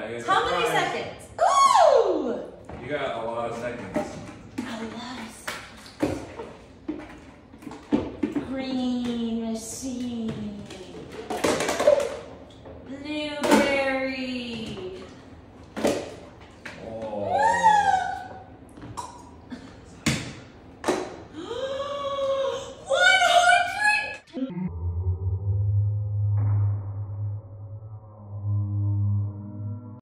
I guess How many seconds? Ooh! You got a lot of seconds.